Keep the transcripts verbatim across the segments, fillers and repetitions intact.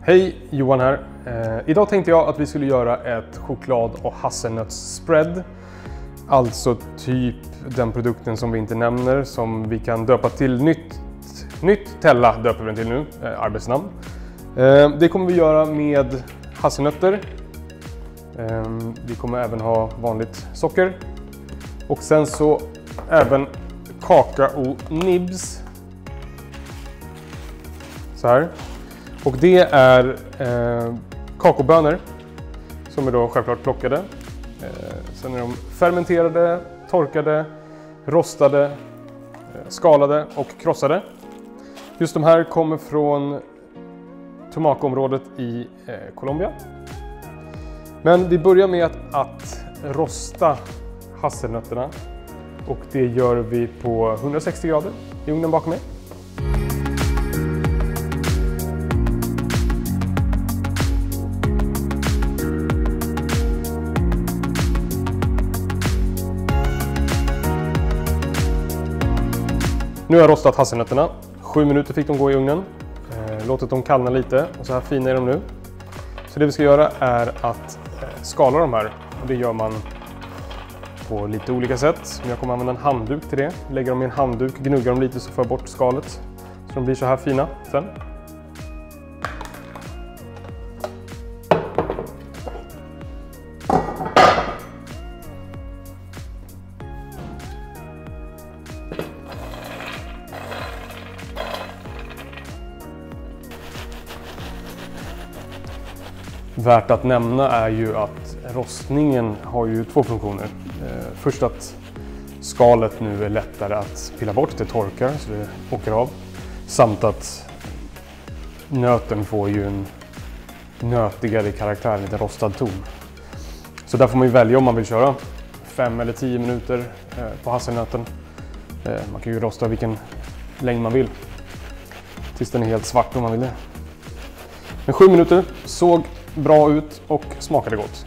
Hej, Johan här. Eh, idag tänkte jag att vi skulle göra ett choklad- och hasselnötsspread. Alltså typ den produkten som vi inte nämner, som vi kan döpa till nytt, nytt Tella döper vi den till nu, eh, arbetsnamn. Eh, det kommer vi göra med hasselnötter. Eh, vi kommer även ha vanligt socker. Och sen så även kakao-nibs. Så här. Och det är eh, kakaobönor som är då självklart plockade. Eh, sen är de fermenterade, torkade, rostade, eh, skalade och krossade. Just de här kommer från Tumaco-området i eh, Colombia. Men vi börjar med att, att rosta hasselnötterna. Och det gör vi på hundrasextio grader i ugnen bakom mig. Nu har jag rostat hasselnötterna. Sju minuter fick de gå i ugnen. Låtit dem kallna lite och så här fina är de nu. Så det vi ska göra är att skala de här. Och det gör man på lite olika sätt. Jag kommer använda en handduk till det. Lägger dem i en handduk, gnuggar dem lite så får jag bort skalet. Så de blir så här fina sen. Värt att nämna är ju att rostningen har ju två funktioner. Först att skalet nu är lättare att pilla bort, det torkar så det åker av. Samt att nöten får ju en nötigare karaktär, en lite rostad ton. Så där får man ju välja om man vill köra fem eller tio minuter på hasselnöten. Man kan ju rosta vilken längd man vill. Tills den är helt svart om man vill det. Men sju minuter såg bra ut och smakade gott.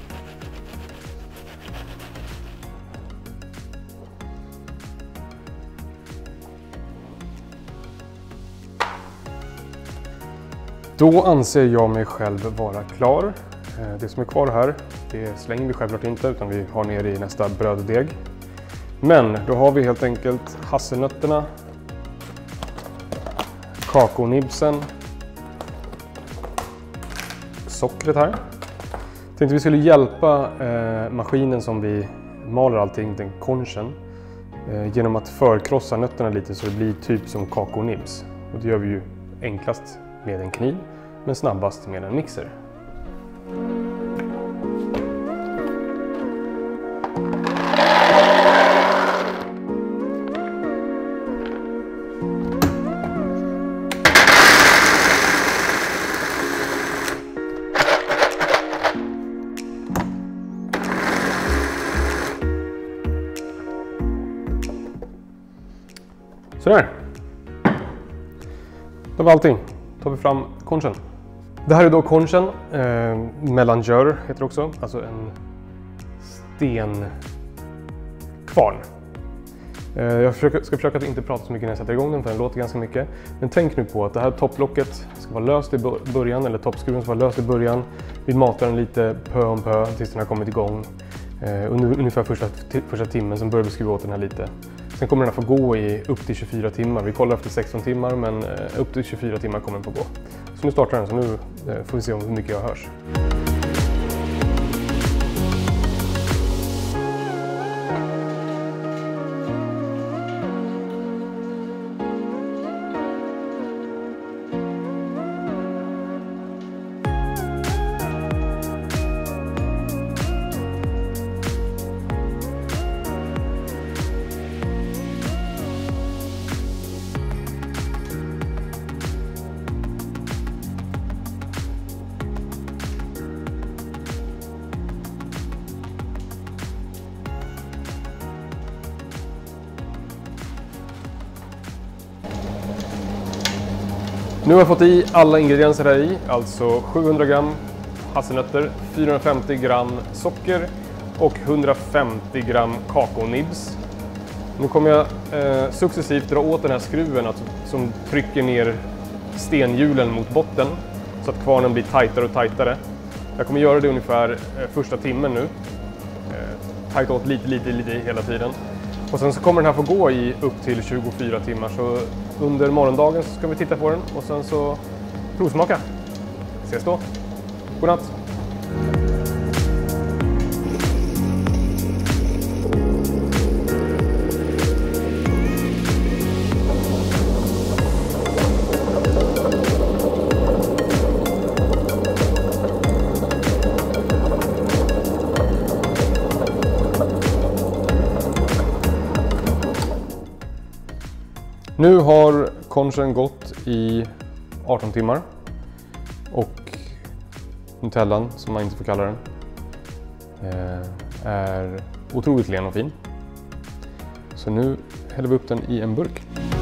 Då anser jag mig själv vara klar. Det som är kvar här, det slänger vi självklart inte utan vi har ner i nästa bröddeg. Men då har vi helt enkelt hasselnötterna, kakaonibsen, sockret här. Jag tänkte vi skulle hjälpa eh, maskinen som vi maler allting, den konchen, eh, genom att förkrossa nötterna lite så det blir typ som kakaonibs. Och det gör vi ju enklast med en kniv, men snabbast med en mixer. Sådär. Då var allting. Tar vi fram konchen. Det här är då konchen. Eh, mellangör heter det också. Alltså en stenkvarn. Eh, jag försöker, ska försöka att inte prata så mycket när jag sätter igång den för den låter ganska mycket. Men tänk nu på att det här topplocket ska vara löst i början. Eller toppskruven ska vara löst i början. Vi matar den lite pö om pö tills den har kommit igång. Eh, under, ungefär första, första timmen som börjar vi skruva åt den här lite. Sen kommer den att få gå i upp till tjugofyra timmar. Vi kollar efter sexton timmar men upp till tjugofyra timmar kommer den få gå. Så nu startar den så nu får vi se hur mycket jag hörs. Nu har jag fått i alla ingredienser här i, alltså sjuhundra gram hasselnötter, fyrahundrafemtio gram socker och hundrafemtio gram kakaonibs. Nu kommer jag eh, successivt dra åt den här skruven alltså, som trycker ner stenhjulen mot botten. så att kvarnen blir tajtare och tajtare. Jag kommer göra det ungefär första timmen nu. Tajta åt lite, lite, lite hela tiden. Och sen så kommer den här få gå i upp till tjugofyra timmar. Så under morgondagen så ska vi titta på den och sen så provsmaka. Ses då. God natt! Nu har conchen gått i arton timmar och nutellan, som man inte får kalla den, är otroligt len och fin. Så nu häller vi upp den i en burk.